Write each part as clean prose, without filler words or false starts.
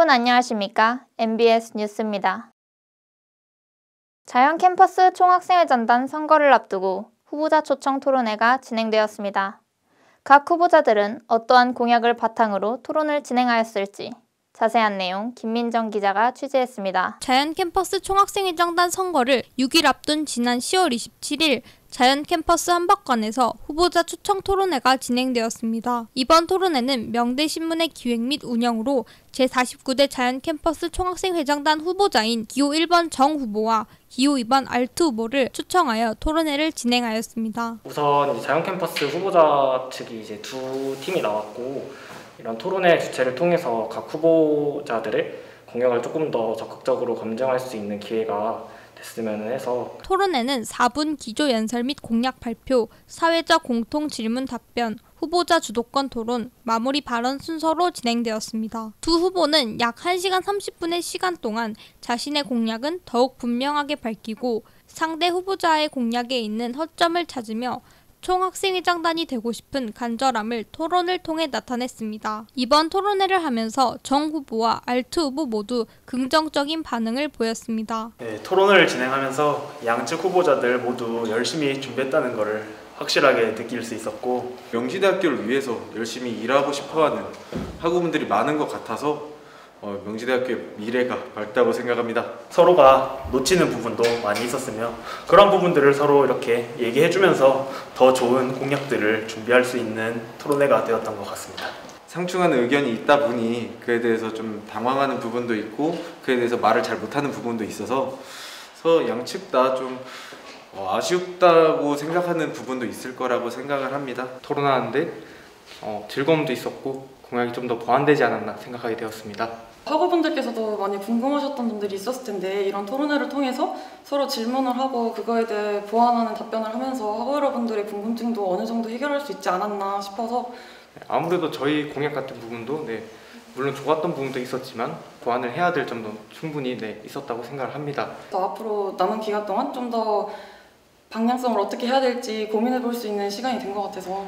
여러분 안녕하십니까? MBS 뉴스입니다. 자연캠퍼스 총학생회전단 선거를 앞두고 후보자 초청 토론회가 진행되었습니다. 각 후보자들은 어떠한 공약을 바탕으로 토론을 진행하였을지 자세한 내용 김민정 기자가 취재했습니다. 자연캠퍼스 총학생회장단 선거를 6일 앞둔 지난 10월 27일 자연캠퍼스 한박관에서 후보자 초청 토론회가 진행되었습니다. 이번 토론회는 명대신문의 기획 및 운영으로 제49대 자연캠퍼스 총학생회장단 후보자인 기호 1번 정 후보와 기호 2번 알트 후보를 초청하여 토론회를 진행하였습니다. 우선 자연캠퍼스 후보자 측이 이제 두 팀이 나왔고, 이런 토론회 주최를 통해서 각 후보자들의 공약을 조금 더 적극적으로 검증할 수 있는 기회가 됐으면 해서 토론회는 4분 기조 연설 및 공약 발표, 사회적 공통 질문 답변, 후보자 주도권 토론, 마무리 발언 순서로 진행되었습니다. 두 후보는 약 1시간 30분의 시간 동안 자신의 공약은 더욱 분명하게 밝히고 상대 후보자의 공약에 있는 허점을 찾으며 총학생회장단이 되고 싶은 간절함을 토론을 통해 나타냈습니다. 이번 토론회를 하면서 정 후보와 알트 후보 모두 긍정적인 반응을 보였습니다. 네, 토론을 진행하면서 양측 후보자들 모두 열심히 준비했다는 것을 확실하게 느낄 수 있었고, 명지대학교를 위해서 열심히 일하고 싶어하는 학우분들이 많은 것 같아서 명지대학교의 미래가 밝다고 생각합니다. 서로가 놓치는 부분도 많이 있었으며 그런 부분들을 서로 이렇게 얘기해주면서 더 좋은 공약들을 준비할 수 있는 토론회가 되었던 것 같습니다. 상충하는 의견이 있다 보니 그에 대해서 좀 당황하는 부분도 있고 그에 대해서 말을 잘 못하는 부분도 있어서 양측 다 좀 아쉽다고 생각하는 부분도 있을 거라고 생각을 합니다. 토론하는데 즐거움도 있었고 공약이 좀 더 보완되지 않았나 생각하게 되었습니다. 학우분들께서도 많이 궁금하셨던 점들이 있었을 텐데, 이런 토론회를 통해서 서로 질문을 하고 그거에 대해 보완하는 답변을 하면서 학우 여러분들의 궁금증도 어느 정도 해결할 수 있지 않았나 싶어서, 아무래도 저희 공약 같은 부분도 물론 좋았던 부분도 있었지만 보완을 해야 될 점도 충분히 있었다고 생각을 합니다. 앞으로 남은 기간 동안 좀 더 방향성을 어떻게 해야 될지 고민해 볼 수 있는 시간이 된 것 같아서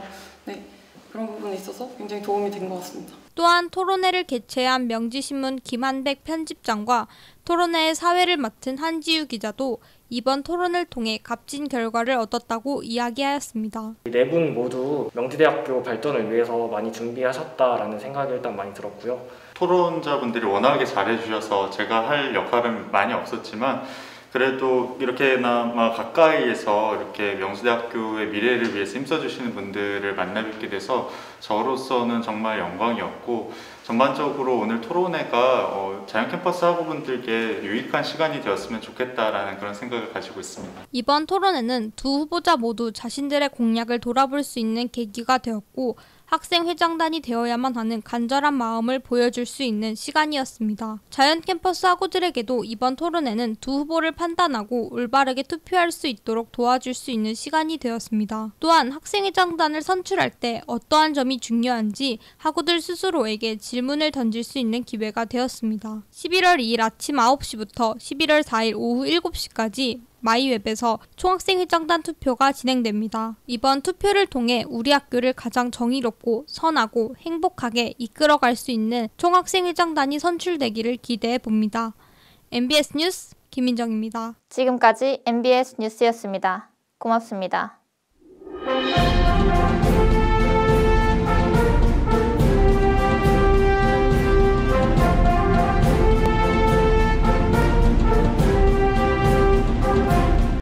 그런 부분에 있어서 굉장히 도움이 된 것 같습니다. 또한 토론회를 개최한 명지신문 김한백 편집장과 토론회의 사회를 맡은 한지유 기자도 이번 토론을 통해 값진 결과를 얻었다고 이야기하였습니다. 네 분 모두 명지대학교 발전을 위해서 많이 준비하셨다라는 생각이 일단 많이 들었고요. 토론자분들이 워낙에 잘해주셔서 제가 할 역할은 많이 없었지만 그래도 이렇게나마 가까이에서 이렇게 명지대학교의 미래를 위해서 힘써주시는 분들을 만나뵙게 돼서 저로서는 정말 영광이었고, 전반적으로 오늘 토론회가 자연캠퍼스 학우분들께 유익한 시간이 되었으면 좋겠다라는 그런 생각을 가지고 있습니다. 이번 토론회는 두 후보자 모두 자신들의 공약을 돌아볼 수 있는 계기가 되었고, 학생회장단이 되어야만 하는 간절한 마음을 보여줄 수 있는 시간이었습니다. 자연캠퍼스 학우들에게도 이번 토론회는 두 후보를 판단하고 올바르게 투표할 수 있도록 도와줄 수 있는 시간이 되었습니다. 또한 학생회장단을 선출할 때 어떠한 점이 중요한지 학우들 스스로에게 질문을 던질 수 있는 기회가 되었습니다. 11월 2일 아침 9시부터 11월 4일 오후 7시까지 마이웹에서 총학생회장단 투표가 진행됩니다. 이번 투표를 통해 우리 학교를 가장 정의롭고 선하고 행복하게 이끌어갈 수 있는 총학생회장단이 선출되기를 기대해 봅니다. MBS 뉴스 김민정입니다. 지금까지 MBS 뉴스였습니다. 고맙습니다.